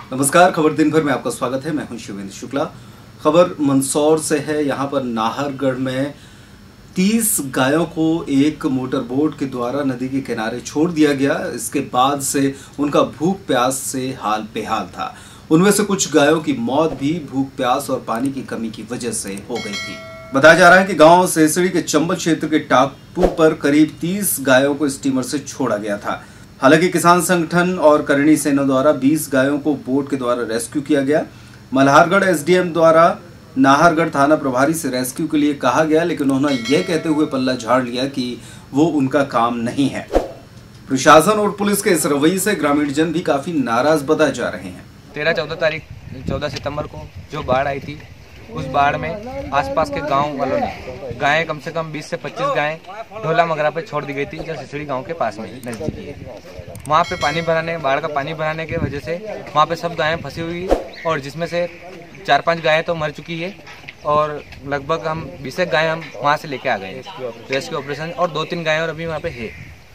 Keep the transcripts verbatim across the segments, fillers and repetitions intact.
नमस्कार, खबर दिन भर में आपका स्वागत है। मैं हूं शिवेंद्र शुक्ला। खबर मंदसौर से है। यहां पर नाहरगढ़ में तीस गायों को एक मोटर बोट के द्वारा नदी के किनारे छोड़ दिया गया। इसके बाद से उनका भूख प्यास से हाल बेहाल था। उनमें से कुछ गायों की मौत भी भूख प्यास और पानी की कमी की वजह से हो गई थी। बताया जा रहा है कि गांव सेसड़ी के चंबल क्षेत्र के टापू पर करीब तीस गायों को स्टीमर से छोड़ा गया था। हालांकि किसान संगठन और करणी सेना द्वारा बीस गायों को बोट के द्वारा रेस्क्यू किया गया। मल्हारगढ़ एसडीएम द्वारा नाहरगढ़ थाना प्रभारी से रेस्क्यू के लिए कहा गया, लेकिन उन्होंने यह कहते हुए पल्ला झाड़ लिया कि वो उनका काम नहीं है। प्रशासन और पुलिस के इस रवैये से ग्रामीण जन भी काफी नाराज बताए जा रहे हैं। तेरह चौदह तारीख चौदह सितंबर को जो बाढ़ आई थी, उस बाढ़ में आसपास के गांव वालों ने गायें कम से कम बीस से पच्चीस गायें ढोला मगरा पे छोड़ दी गई थी, जो सिसड़ी गांव के पास में नजदीक है। वहाँ पे पानी भराने बाढ़ का पानी भराने की वजह से वहाँ पे सब गायें फंसी हुई, और जिसमें से चार पांच गायें तो मर चुकी है, और लगभग हम बीस एक गायें हम वहाँ से लेके आ गए हैं रेस्क्यू ऑपरेशन, और दो तीन गायें और अभी वहाँ पे है।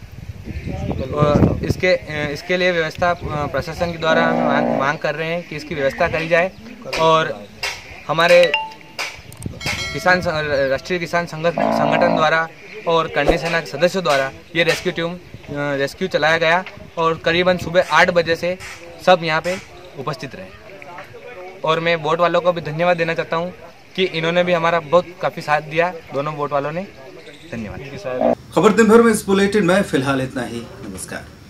और इसके इसके लिए व्यवस्था प्रशासन के द्वारा हम मांग, मांग कर रहे हैं कि इसकी व्यवस्था करी जाए, और हमारे किसान राष्ट्रीय किसान संगठन द्वारा और करणी सेना के सदस्यों द्वारा ये रेस्क्यू टीम रेस्क्यू चलाया गया, और करीबन सुबह आठ बजे से सब यहाँ पे उपस्थित रहे। और मैं बोट वालों को भी धन्यवाद देना चाहता हूँ कि इन्होंने भी हमारा बहुत काफ़ी साथ दिया, दोनों बोट वालों ने। धन्यवाद। खबर दिन भर में इस बुलेटिन में फिलहाल इतना ही। नमस्कार।